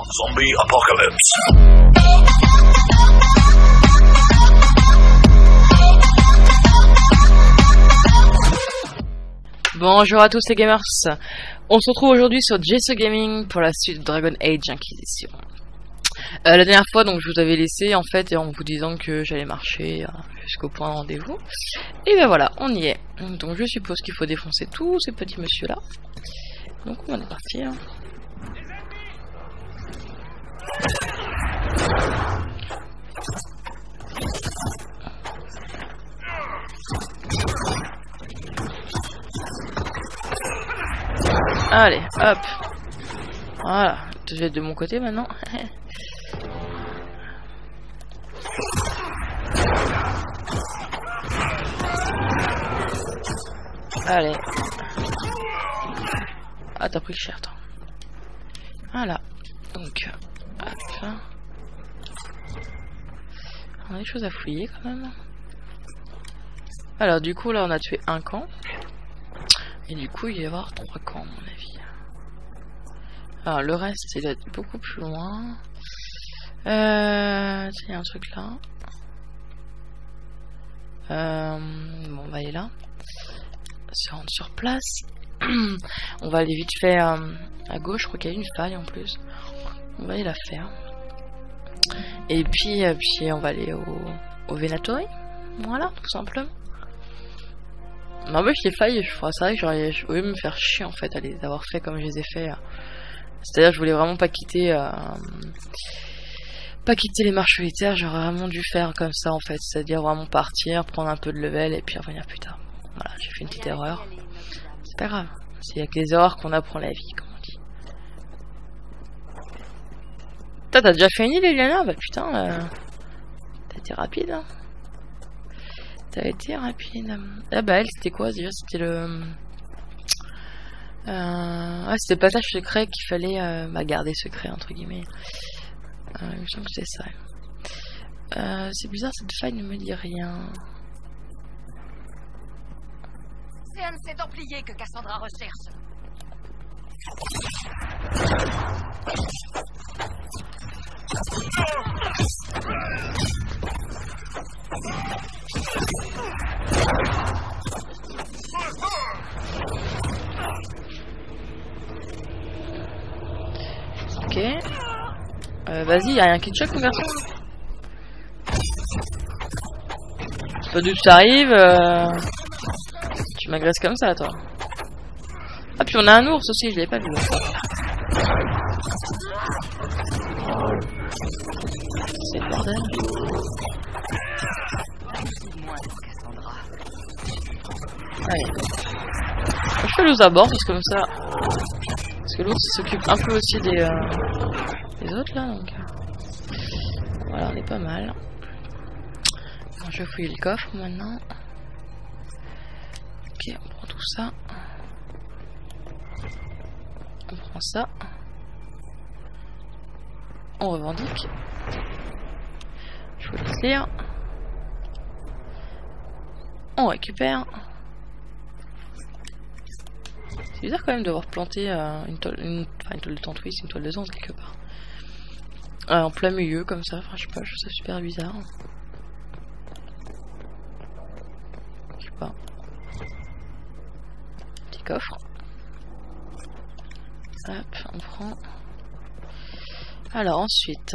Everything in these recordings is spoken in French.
Zombie Apocalypse. Bonjour à tous les gamers, on se retrouve aujourd'hui sur JSO Gaming pour la suite de Dragon Age Inquisition. La dernière fois donc je vous avais laissé en fait en vous disant que j'allais marcher jusqu'au point de rendez-vous. Et ben voilà, on y est. Donc je suppose qu'il faut défoncer tous ces petits monsieur là. Donc on va partir. Allez, hop. Voilà, je vais être de mon côté maintenant. Allez. Ah, t'as pris le cher, toi. Voilà. Donc, hop. On a des choses à fouiller quand même. Alors, du coup, là, on a tué un camp. Et du coup, il va y avoir 3 camps, à mon avis. Alors, le reste, c'est d'être beaucoup plus loin. Il y a un truc là. Bon, on va aller là. Se rendre sur place. On va aller vite fait à gauche. Je crois qu'il y a une faille en plus. On va aller la faire. Et puis on va aller au Venatori. Voilà, tout simplement. N'empêche les failles, c'est vrai que j'aurais voulu me faire chier en fait à les avoir fait comme je les ai fait. C'est-à-dire je voulais vraiment pas quitter les marches solitaires, j'aurais vraiment dû faire comme ça en fait, c'est-à-dire vraiment partir, prendre un peu de level et puis revenir plus tard. Voilà, j'ai fait une petite erreur. C'est pas grave, c'est avec les erreurs qu'on apprend la vie, comme on dit. T'as déjà fait une île, Eliana? Bah putain, t'as été rapide hein. T'as été rapide. Ah bah elle c'était quoi déjà? C'était le... Ah c'était le passage secret qu'il fallait garder secret entre guillemets. Il me semble que c'est ça. C'est bizarre, cette faille ne me dit rien. C'est un de ces Templiers que Cassandra recherche. Ok. Vas-y, y'a un kit choc mon garçon. C'est pas d'où tu arrives. Tu m'agresses comme ça toi. Ah puis on a un ours aussi, je l'avais pas vu. C'est le bordel. Allez. Je fais l'ours à bord parce que comme ça. Parce que l'ours s'occupe un peu aussi des autres là donc. Voilà, on est pas mal. Bon, je vais fouiller le coffre maintenant. Ok, on prend tout ça. On prend ça. On revendique. Je vous laisse lire. On récupère. C'est bizarre quand même d'avoir planté une toile de tente, oui, c'est une toile de tente quelque part. En plein milieu comme ça, enfin je sais pas, je trouve ça super bizarre. Je sais pas. Petit coffre. Hop, on prend. Alors ensuite.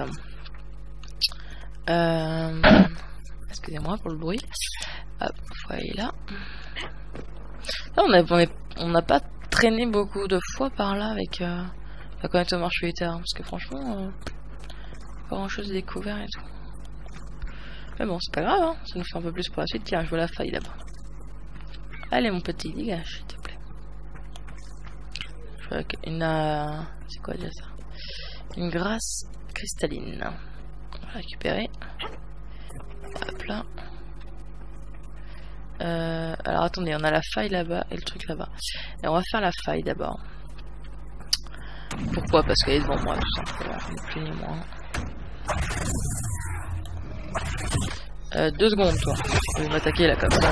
Excusez-moi pour le bruit. Hop, faut aller là. Là on n'a pas traîné beaucoup de fois par là avec la connecte aux marches solitaires, parce que franchement pas grand chose découvert et tout. Mais bon c'est pas grave hein, ça nous fait un peu plus pour la suite. Tiens je vois la faille là-bas. Allez mon petit dégage s'il te plaît. Je vois une c'est quoi déjà ça? Une grasse cristalline. On va récupérer. Hop là. Alors attendez, on a la faille là-bas et le truc là-bas. Et on va faire la faille d'abord. Pourquoi? Parce qu'elle est devant moi tout simplement, ni plus ni moins. 2 secondes toi. Je vais m'attaquer là comme ça.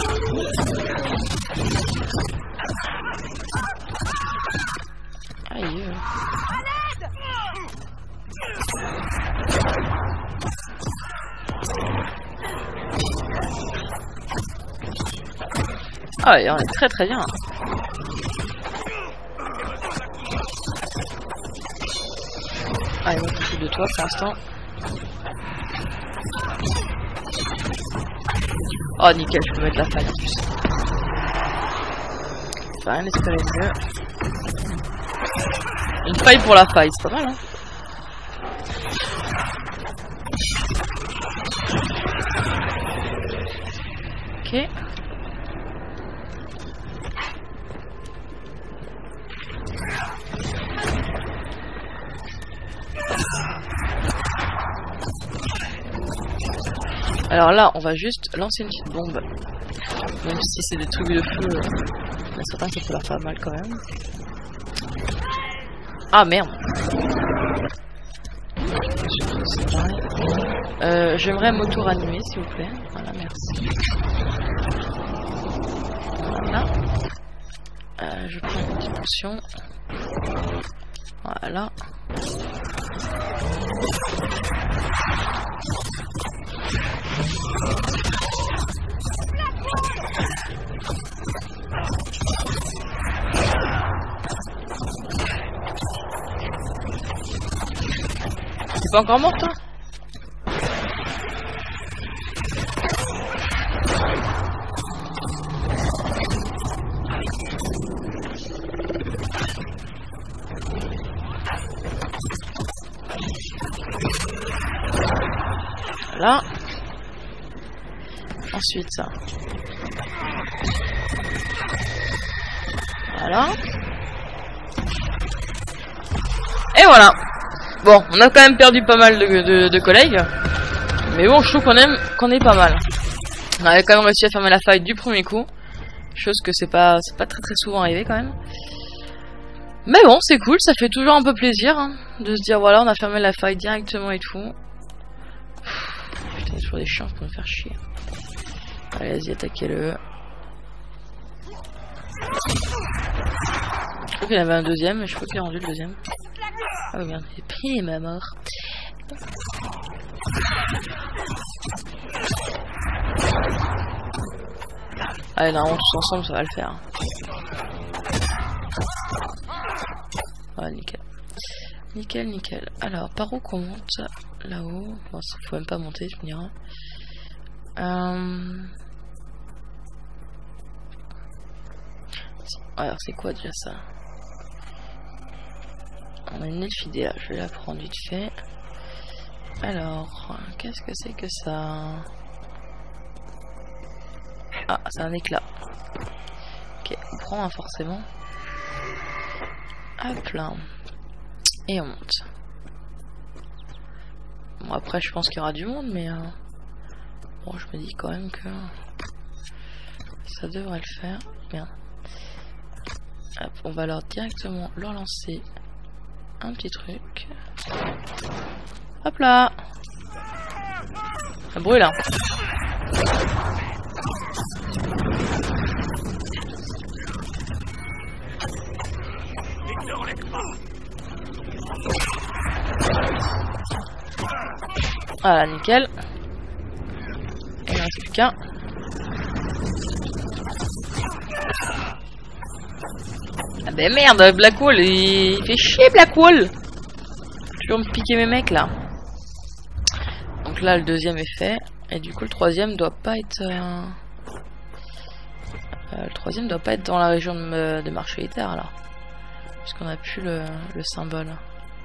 Aïe. Dieu. Ah, il en est très très bien. Ah, il manque beaucoup de toi pour l'instant. Oh, nickel, je peux mettre la faille en plus. Faut rien espérer mieux. Une faille pour la faille, c'est pas mal, hein. Ok. Alors là, on va juste lancer une petite bombe. Même si c'est des trucs de feu, il y a certains qui peuvent leur faire mal quand même. Ah merde! J'aimerais m'auto-ranimer s'il vous plaît. Voilà, merci. Voilà. Je prends une petite potion. Voilà. T'es pas encore mort toi? Voilà. Ensuite ça. Voilà. Et voilà. Bon, on a quand même perdu pas mal de collègues. Mais bon, je trouve qu'on est pas mal. On avait quand même réussi à fermer la faille du premier coup. Chose que c'est pas très très souvent arrivé quand même. Mais bon, c'est cool, ça fait toujours un peu plaisir hein, de se dire voilà, on a fermé la faille directement et tout. Putain, il y a toujours des chiens pour me faire chier. Allez, vas-y, attaquez-le. Je crois qu'il y en avait un deuxième, mais je crois qu'il est rendu le deuxième. Ah oui, merde, il est ma mort. Allez, normalement, tous ensemble, ça va le faire. Ah, nickel. Nickel, nickel. Alors, par où qu'on monte? Là-haut. Bon, faut même pas monter, tu me diras. Alors, c'est quoi déjà ça? On a une elfidée là, je vais la prendre vite fait. Alors, qu'est-ce que c'est que ça? Ah, c'est un éclat. Ok, on prend un forcément. Hop là. Et on monte. Bon, après, je pense qu'il y aura du monde, mais bon, je me dis quand même que ça devrait le faire. Bien. Hop, on va leur directement leur lancer un petit truc. Hop là. Ça brûle là. Voilà, nickel. Il ne reste plus qu'un. Ah ben merde, Blackwall, il fait chier Blackwall. Toujours me piquer mes mecs là. Donc là, le deuxième est fait. Et du coup, le troisième doit pas être... le troisième doit pas être dans la région de Marche-Militaire là. Puisqu'on a plus le symbole.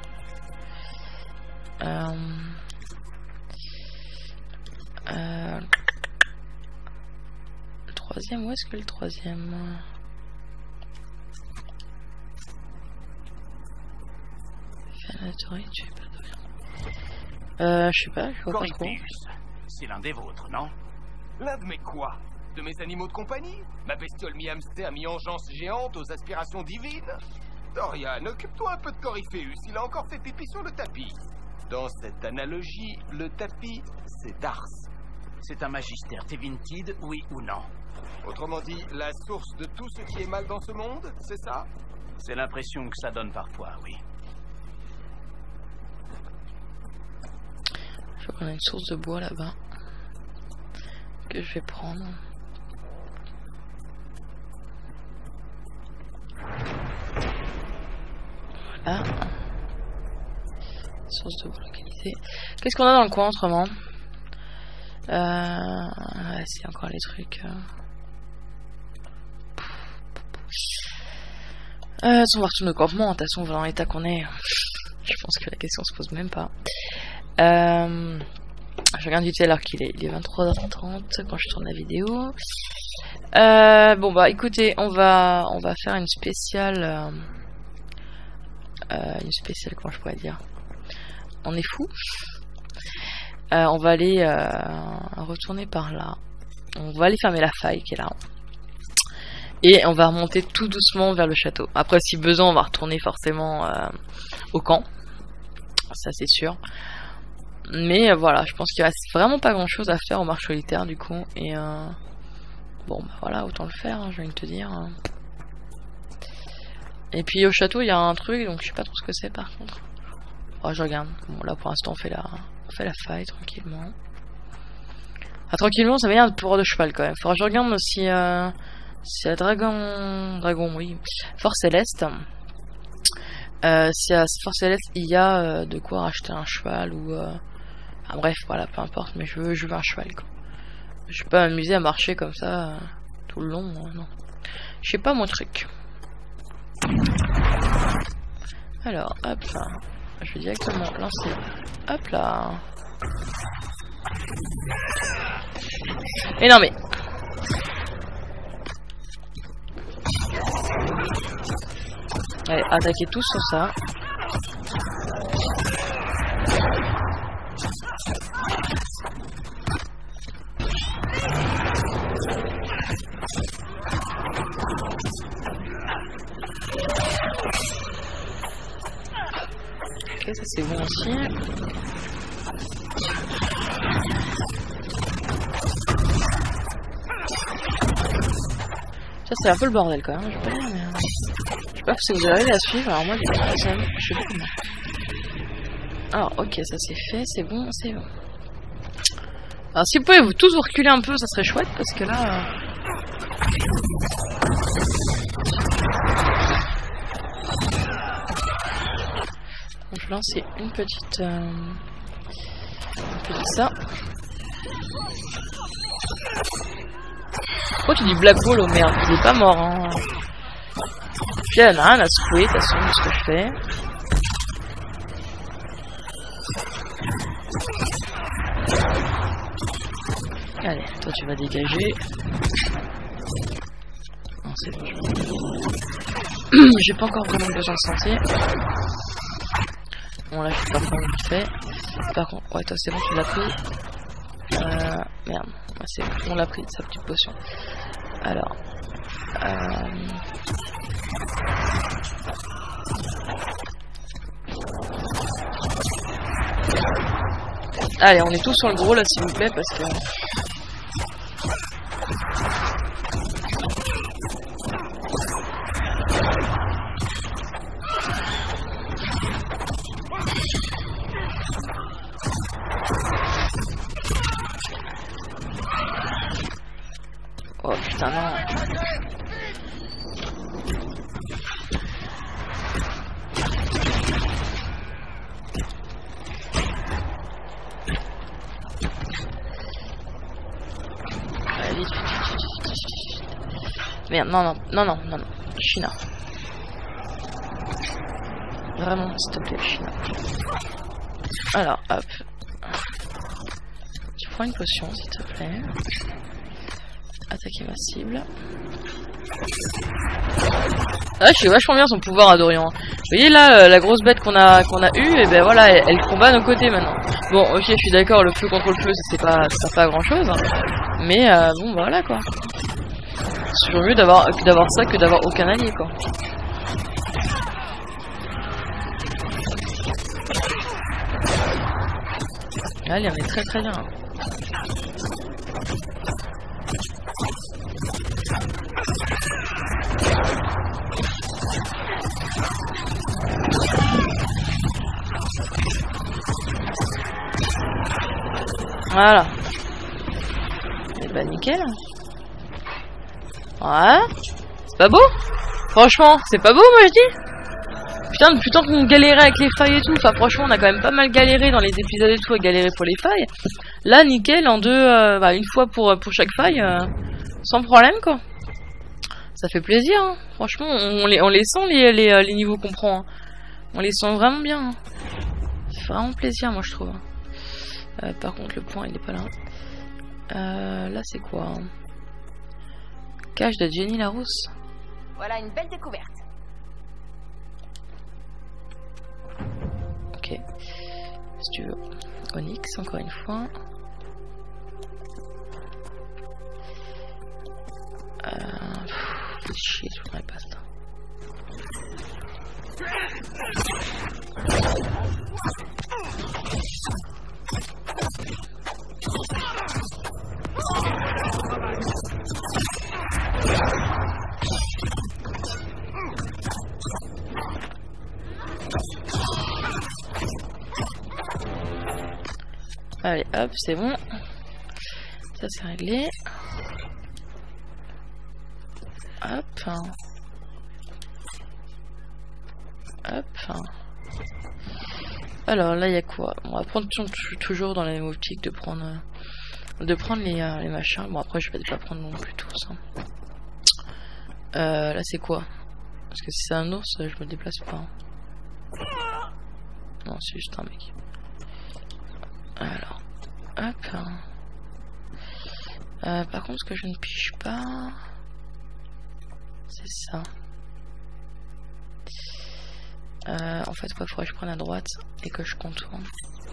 Le troisième, où est-ce que le troisième? Tu fais pas de rien. Je sais pas, je vois pas trop. C'est l'un des vôtres, non? L'un de mes quoi? De mes animaux de compagnie? Ma bestiole mi-hamster, mi-engeance géante aux aspirations divines? Dorian, occupe-toi un peu de Coryphéus, il a encore fait pipi sur le tapis. Dans cette analogie, le tapis, c'est Dars. C'est un magistère Tevintid, oui ou non? Autrement dit, la source de tout ce qui est mal dans ce monde, c'est ça? C'est l'impression que ça donne parfois, oui. Je vois qu'on a une source de bois là-bas. Que je vais prendre. Voilà. Source de bois localisée. Qu'est-ce qu'on a dans le coin autrement? Ouais, c'est encore les trucs. On va retourner au campement. De toute façon, dans l'état qu'on est, je pense que la question se pose même pas. Je regarde vite fait alors qu'il est 23h30 quand je tourne la vidéo. Bon bah écoutez, on va faire une spéciale. Comment je pourrais dire? On est fou. On va aller retourner par là. On va aller fermer la faille qui est là. Et on va remonter tout doucement vers le château. Après, si besoin, on va retourner forcément au camp. Ça, c'est sûr. Mais voilà, je pense qu'il reste vraiment pas grand chose à faire au marché solitaire du coup. Et bon, bah voilà, autant le faire, hein, je viens de te dire. Et puis au château, il y a un truc, donc je sais pas trop ce que c'est par contre. Oh, je regarde. Bon, là pour l'instant, on fait la faille tranquillement. Ah, tranquillement, ça m'énerve de pouvoir de cheval quand même. Faudra que je regarde si à Dragon, oui. Fort Céleste. Si à Fort Céleste, il y a de quoi racheter un cheval ou. Ah, bref, voilà, peu importe, mais je veux un cheval quoi. Je vais pas m'amuser à marcher comme ça tout le long, non. Je sais pas mon truc. Alors, hop là. Je vais directement lancer. Hop là. Mais non mais. Allez, attaquez tous sur ça. Ok, ça c'est bon aussi. Ça c'est un peu le bordel quand même, je vais pas dire, mais je sais pas si vous arrivez à suivre, alors moi je sais pas comment. Alors ok, ça c'est fait, c'est bon, c'est bon. Alors si vous pouvez vous tous vous reculer un peu, ça serait chouette parce que là... Donc, je vais lancer une petite ça. Pourquoi tu dis Black Ball, oh merde, il est pas mort hein. Puis elle en a rien à secouer de toute façon de ce que je fais. Allez, toi tu vas dégager. Non c'est bon, j'ai pas encore vraiment besoin de santé. Bon là je suis pas vraiment vite fait. Par contre, ouais toi c'est bon, tu l'as pris. Merde, ouais, c'est bon, on l'a pris, sa petite potion. Alors, allez, on est tous sur le gros là s'il vous plaît parce que... Oh putain non. Allez, vite. Merde, non. China. Vraiment, s'il te plaît, China. Alors, hop. Je prends une potion, s'il te plaît. Attaquer ma cible. Ah, je suis vachement bien son pouvoir à Dorian. Vous voyez là, la grosse bête qu'on a eue, et ben voilà, elle combat à nos côtés maintenant. Bon, ok, je suis d'accord, le feu contre le feu, c'est pas grand chose. Mais bon, bah, voilà quoi. C'est toujours mieux d'avoir ça que d'avoir aucun allié quoi. Allez, on est très très bien. Voilà. Et bah nickel. Ouais. C'est pas beau? Franchement, c'est pas beau moi je dis. Putain, depuis tant qu'on galérait avec les failles et tout, enfin franchement on a quand même pas mal galéré dans les épisodes et tout à galérer pour les failles. Là nickel, en deux, une fois pour chaque faille, sans problème quoi. Ça fait plaisir, hein. Franchement on les sent les niveaux qu'on prend. Hein. On les sent vraiment bien. Hein. Ça fait vraiment plaisir moi je trouve. Par contre le point il est pas là. Là c'est quoi hein? Cache de Jenny Larousse. Voilà une belle découverte. Ok. Si tu veux. Onyx, encore une fois. Faut chier, je voudrais pas ça. Allez, hop, c'est bon. Ça, c'est réglé. Hop. Hop. Alors, là, il y a quoi? On va prendre toujours dans la même optique de prendre les machins. Bon, après, je vais pas prendre non plus tous. Hein. Là, c'est quoi? Parce que si c'est un ours, je me déplace pas. Hein. Non, c'est juste un mec. Alors, hop. Par contre, ce que je ne pige pas, c'est ça. En fait, il faudrait que je prenne à droite et que je contourne.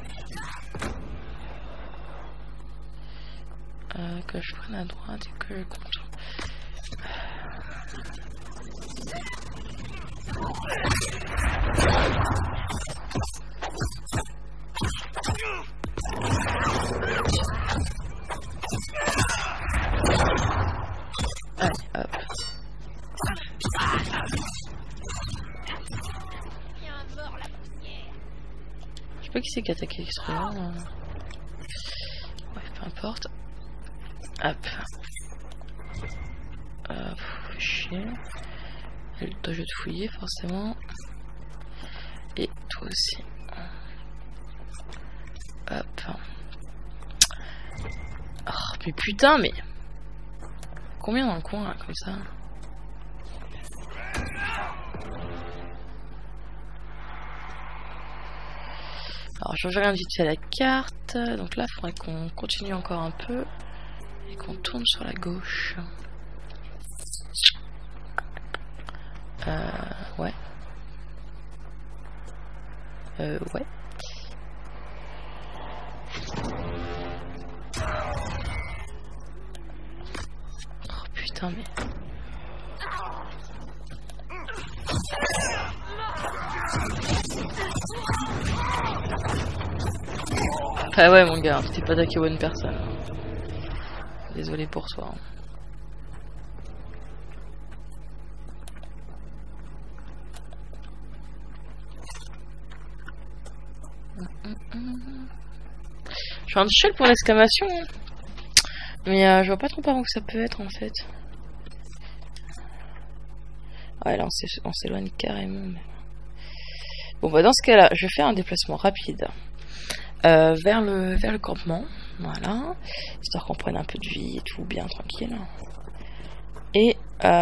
Que je prenne à droite et que je contourne. Allez, hop. Je sais pas qui c'est qui a attaqué extrêmement. Ouais, peu importe. Hop. Faut chier. Elle doit je te fouiller forcément. Et toi aussi. Hop. Oh, mais putain, mais. Combien dans le coin là, comme ça? Alors je regarde vite fait la carte. Donc là il faudrait qu'on continue encore un peu et qu'on tourne sur la gauche. Ouais. Ouais. Oh putain mais... Ah ouais mon gars, t'es pas attaqué bonne personne. Désolé pour toi. Je suis un chill pour l'exclamation. Hein. Mais je vois pas trop par où ça peut être en fait. Ouais là on s'éloigne carrément. Mais... Bon bah dans ce cas là, je vais faire un déplacement rapide. Vers le campement, voilà, histoire qu'on prenne un peu de vie et tout bien tranquille. Et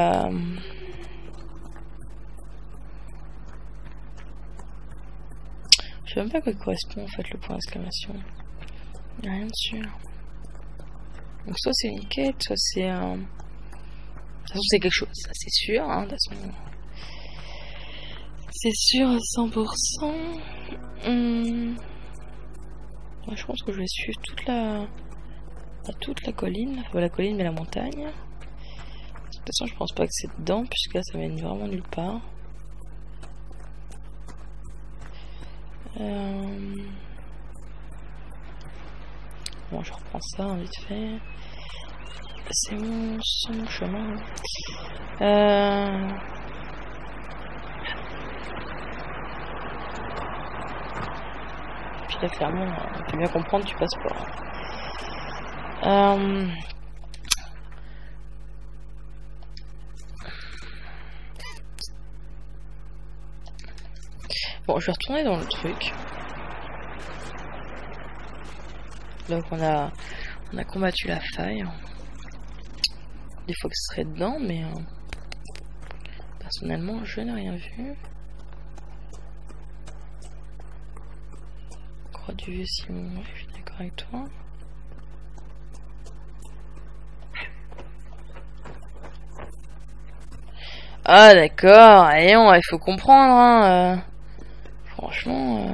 je sais même pas à quoi correspond en fait le point d'exclamation. Rien dessus. Donc soit c'est une quête, soit c'est un... De toute façon c'est quelque chose, ça c'est sûr, hein, de toute façon. C'est sûr à 100%. Je pense que je vais suivre toute la colline, enfin la colline mais la montagne. De toute façon je pense pas que c'est dedans puisque là ça mène vraiment nulle part. Bon je reprends ça hein, vite fait. C'est mon chemin. Puis là clairement on peut bien comprendre tu passes pas. Bon, je vais retourner dans le truc. Donc on a combattu la faille. Il faut que ce serait dedans, mais personnellement, je n'ai rien vu. Croix du vieux Simon, je suis d'accord avec toi. Ah d'accord, et il faut comprendre, hein. Franchement...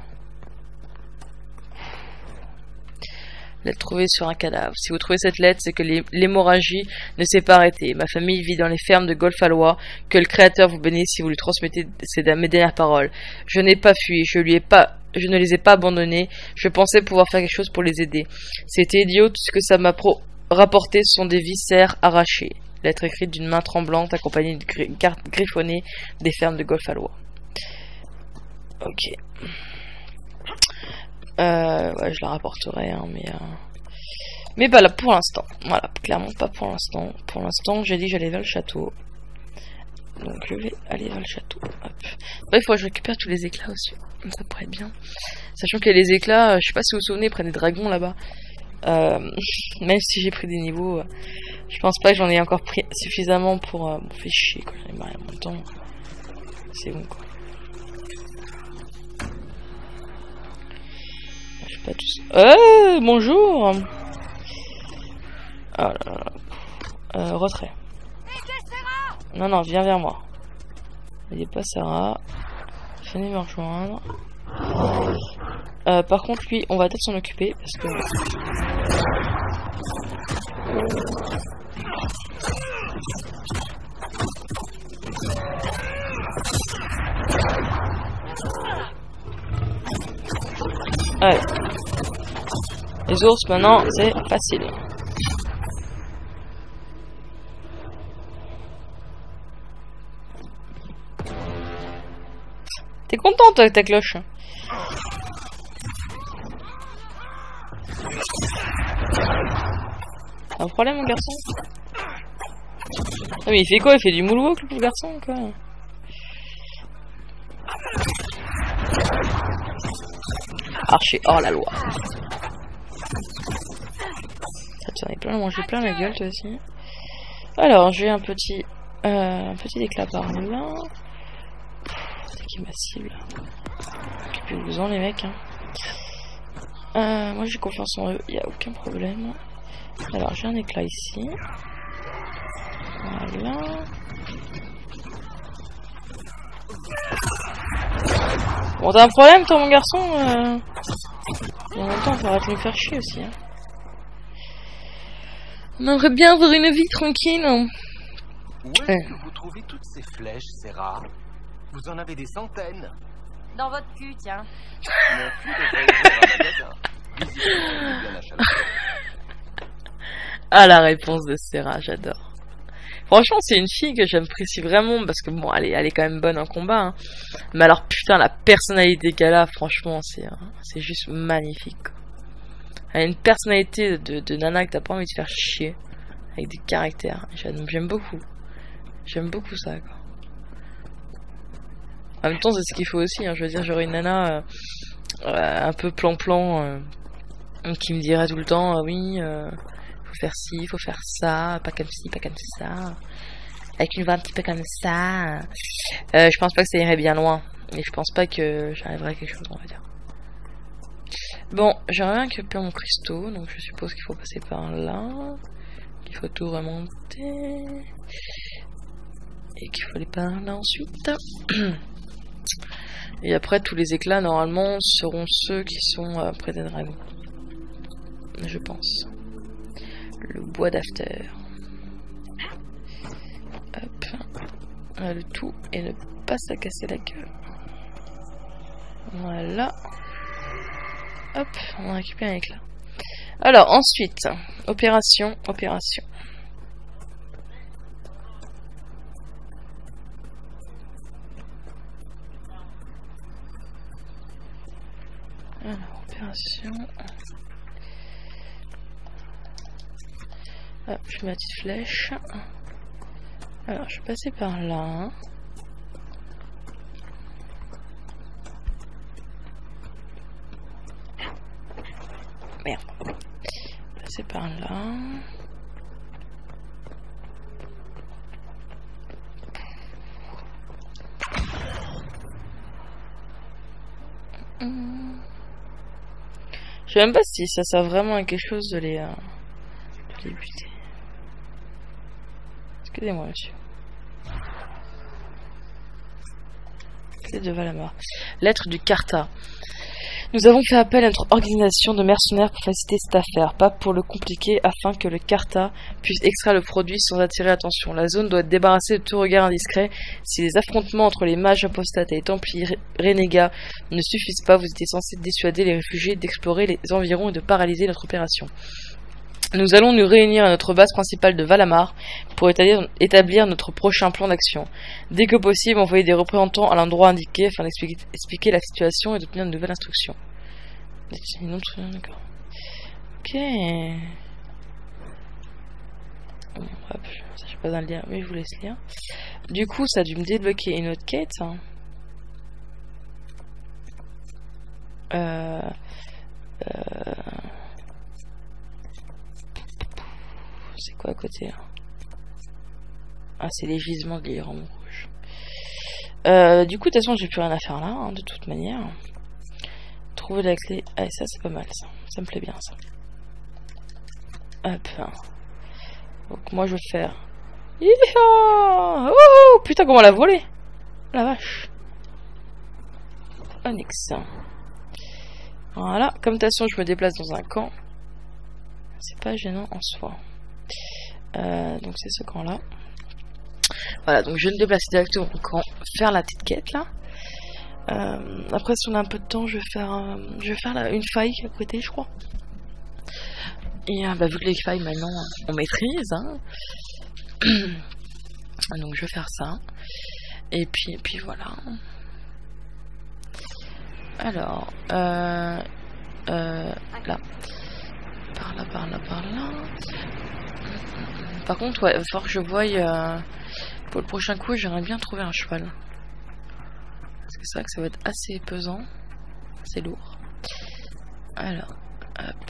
Lettre trouvée sur un cadavre. Si vous trouvez cette lettre, c'est que l'hémorragie ne s'est pas arrêtée. Ma famille vit dans les fermes de Golfalois. Que le Créateur vous bénisse si vous lui transmettez mes dernières paroles. Je n'ai pas fui, je ne les ai pas abandonnés. Je pensais pouvoir faire quelque chose pour les aider. C'était idiot, tout ce que ça m'a rapporté sont des viscères arrachés. Lettre écrite d'une main tremblante accompagnée de cartes griffonnées des fermes de Golfalois. Ok. Ouais, je la rapporterai, hein, mais pas là pour l'instant. Voilà, clairement pas pour l'instant. Pour l'instant, j'ai dit que j'allais vers le château. Donc je vais aller vers le château. Hop. Après, il faut que je récupère tous les éclats aussi. Ça pourrait être bien. Sachant que les éclats, je sais pas si vous vous souvenez, prennent des dragons là-bas. Même si j'ai pris des niveaux, je pense pas que j'en ai encore pris suffisamment pour me faire chier, quoi. J'en ai marre mon temps. C'est bon, quoi. Pas tous. Bonjour. Oh là là. Retrait. Non, non, viens vers moi. Il est pas Sarah. Venez me rejoindre. Par contre, lui, on va peut-être s'en occuper parce que. Allez. Les ours, maintenant, c'est facile. T'es contente avec ta cloche? T'as un problème, mon garçon? Ah, mais il fait quoi? Il fait du moonwalk, le pauvre garçon, quoi. Archer hors la loi. Ça t'en est plein, manger plein la gueule toi aussi. Alors j'ai un petit éclat par là. C'est qui ma cible? Occupez-vous-en les mecs. Hein. Moi j'ai confiance en eux, il n'y a aucun problème. Alors j'ai un éclat ici. Voilà. Bon, t'as un problème, toi, mon garçon Et en même temps, faut arrêter de me faire chier aussi. Hein. On aimerait bien avoir une vie tranquille. Où est-ce que vous trouvez toutes ces flèches, Serra? Vous en avez des centaines. Dans votre cul, tiens. Mon cul devrait ouvrir un magasin. Visiblement, bien achalandé. Ah, la réponse de Serra, j'adore. Franchement, c'est une fille que j'apprécie vraiment parce que bon, elle est quand même bonne en combat. Hein. Mais alors, putain, la personnalité qu'elle a, franchement, c'est juste magnifique. Quoi. Elle a une personnalité de nana que t'as pas envie de faire chier. Avec des caractères. J'aime beaucoup. J'aime beaucoup ça, quoi. En même temps, c'est ce qu'il faut aussi. Hein. Je veux dire, j'aurais une nana un peu plan-plan qui me dirait tout le temps, oui... faut faire ci, faut faire ça, pas comme ci, pas comme ça, avec une voix un petit peu comme ça. Je pense pas que ça irait bien loin, et je pense pas que j'arriverai à quelque chose, on va dire. Bon, j'aimerais récupérer mon cristaux, donc je suppose qu'il faut passer par là, qu'il faut tout remonter, et qu'il faut aller par là ensuite. Et après, tous les éclats, normalement, seront ceux qui sont près des dragons. Je pense. Le bois d'after. Hop. Le tout et ne pas se casser la gueule. Voilà. Hop, on a récupéré un éclat. Alors ensuite, opération. Alors, opération. Hop, je mets la petite flèche. Alors, je vais passer par là. Merde. Passer par là. Je sais même pas si ça sert vraiment à quelque chose de les buter. Excusez-moi, monsieur. Clé de Valamar. Lettre du Carta. Nous avons fait appel à notre organisation de mercenaires pour faciliter cette affaire, pas pour le compliquer, afin que le Carta puisse extraire le produit sans attirer l'attention. La zone doit être débarrassée de tout regard indiscret. Si les affrontements entre les mages apostates et les templiers renégats ne suffisent pas, vous étiez censé dissuader les réfugiés d'explorer les environs et de paralyser notre opération. Nous allons nous réunir à notre base principale de Valamar pour établir notre prochain plan d'action. Dès que possible, envoyer des représentants à l'endroit indiqué afin d'expliquer la situation et d'obtenir de nouvelles instructions. D'accord. Ok. Bon, hop, ça j'ai pas dans le lien, mais je vous laisse lire. Du coup, ça a dû me débloquer une autre quête. C'est quoi à côté là? Ah, c'est les gisements de l'Iran rouge. Du coup, de toute façon, j'ai plus rien à faire là, hein, de toute manière. Trouver la clé. Ah, ça, c'est pas mal, ça. Ça me plaît bien, ça. Hop. Donc, moi, je vais faire. Oh, putain, comment on l'a volé? La vache. Onyx. Voilà. Comme de toute façon, je me déplace dans un camp. C'est pas gênant en soi. Donc c'est ce camp là. Voilà, donc je vais me déplacer directement au camp, faire la petite quête là. Après si on a un peu de temps, je vais faire une faille à côté, je crois. Et vu que les failles maintenant on maîtrise, hein. Donc je vais faire ça. Et puis voilà. Alors là. Par là. Par contre, ouais, il va falloir que je voie pour le prochain coup, j'aimerais bien trouver un cheval. Parce que c'est vrai que ça va être assez pesant, assez lourd. Alors, hop.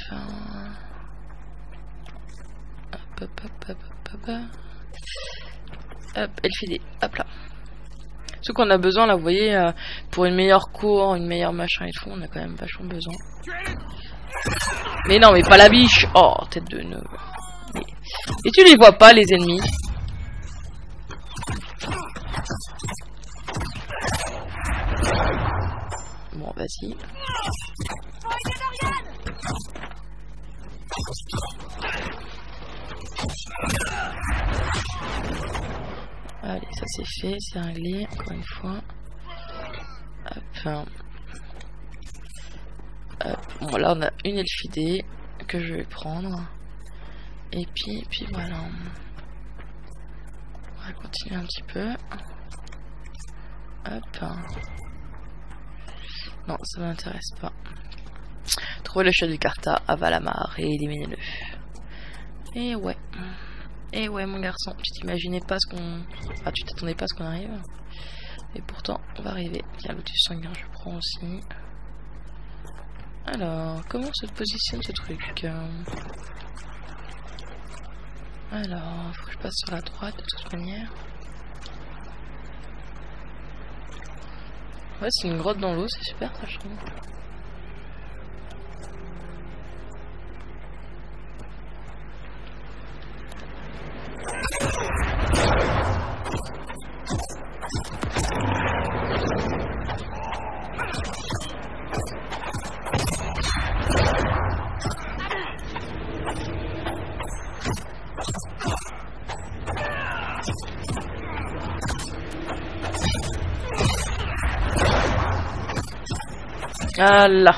Hop, LFD, hop là. Ce qu'on a besoin là, vous voyez, pour une meilleure cour, une meilleure machin et tout, on a quand même vachement besoin. Mais non, mais pas la biche. Oh, tête de nœud. Et tu les vois pas, les ennemis. Bon, vas-y. Allez, ça c'est fait, c'est réglé, encore une fois. Hop. Bon, là on a une elfidée que je vais prendre. Et puis voilà. On va continuer un petit peu. Hop. Non, ça m'intéresse pas. Trouver le chat du Carta à Valamar et éliminer-le. Et ouais, mon garçon, tu t'imaginais pas ce qu'on... Enfin, tu t'attendais pas à ce qu'on arrive. Et pourtant, on va arriver. Tiens, l'outil sanguin, je prends aussi. Alors, comment se positionne ce truc? Alors, faut que je passe sur la droite de toute manière. Ouais, c'est une grotte dans l'eau, c'est super ça, je trouve. Ah là.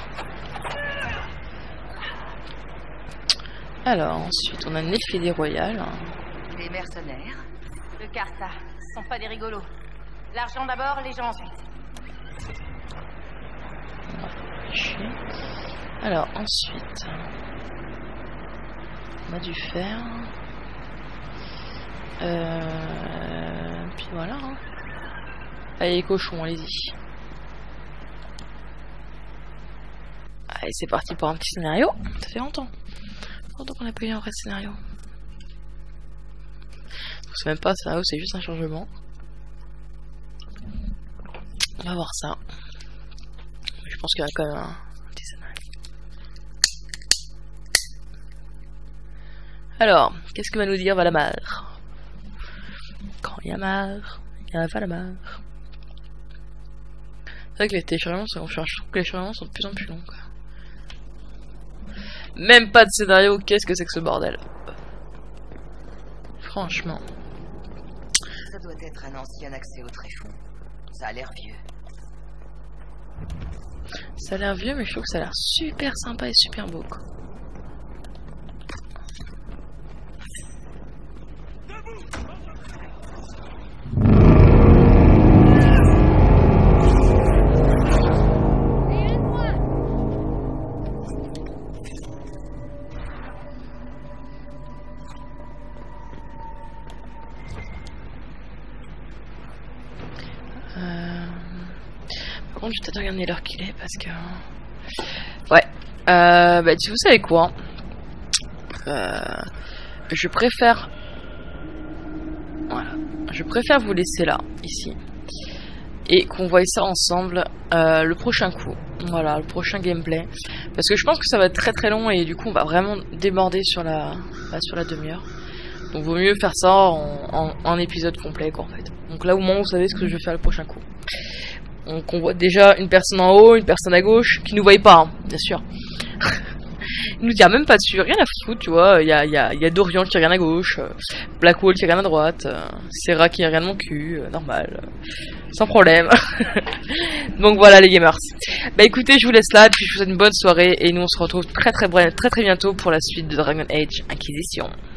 Alors ensuite on a une elfidée royale. Des mercenaires. Le Carta, ce sont pas des rigolos. L'argent d'abord, les gens ensuite. On va réfléchir. Alors ensuite on a du fer. Puis voilà. Hein. Allez, cochons, allez-y. Allez, c'est parti pour un petit scénario. Ça fait longtemps. Longtemps qu'on a pas eu un vrai scénario. C'est même pas un scénario, c'est juste un changement. On va voir ça. Je pense qu'il y a quand même un petit scénario. Alors, qu'est-ce que va nous dire Valamar? Quand il y a marre, il y a Valamar. C'est vrai que les téléchargements sont, je trouve que les téléchargements sont de plus en plus longs, quoi. Même pas de scénario, qu'est-ce que c'est que ce bordel? Franchement. Ça doit être un ancien accès au tréfonds. Ça a l'air vieux. Ça a l'air vieux, mais je trouve que ça a l'air super sympa et super beau, quoi. Par contre, je vais peut-être regarder l'heure qu'il est parce que... Ouais. Bah, vous savez quoi? Je préfère... Voilà. Je préfère vous laisser là, ici. Et qu'on voie ça ensemble le prochain coup. Voilà, le prochain gameplay. Parce que je pense que ça va être très très long et du coup on va vraiment déborder sur la demi-heure. Donc vaut mieux faire ça en épisode complet, quoi, en fait. Donc là au moins vous savez ce que je vais faire le prochain coup. Donc on voit déjà une personne en haut, une personne à gauche, qui nous voit pas, hein, bien sûr. Il nous tire même pas dessus, rien à foutre, tu vois. Il y a Dorian qui regarde à gauche, Blackwall qui regarde à droite, Serra qui regarde mon cul, normal, sans problème. Donc voilà les gamers. Bah écoutez, je vous laisse là, puis je vous souhaite une bonne soirée, et nous on se retrouve très bientôt pour la suite de Dragon Age Inquisition.